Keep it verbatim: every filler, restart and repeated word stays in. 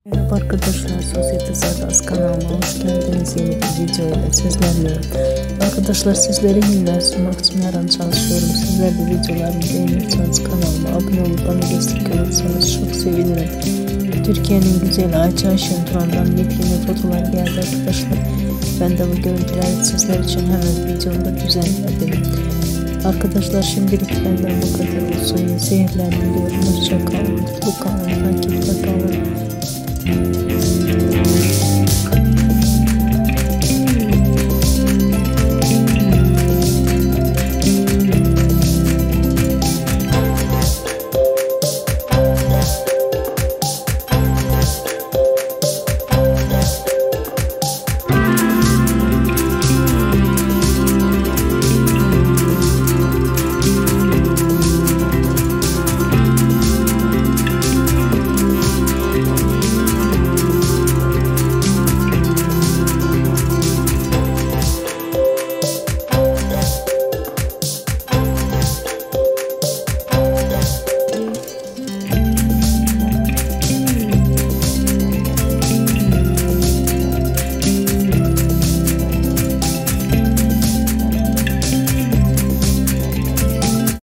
Merhaba arkadaşlar, Sosyete Sadas kanalıma hoş geldiniz. Yeni bir video ile sizlerleyim. Arkadaşlar, sizlere yeniler sunmak için her an çalışıyorum. Sizler de videolarımı beğenirseniz kanalıma abone olup bana destek olursanız çok sevinirim. Türkiye'nin güzeli Ayça Ayşen Turan'dan yepyeni fotoğraflar geldi arkadaşlar. Ben de bu görüntüleri sizler için hemen videomda düzenledim. Arkadaşlar, şimdilik benden bu kadar olsun. İyi seyirler diliyorum. Hoşça kalın. Bu kanalı takipte kalın.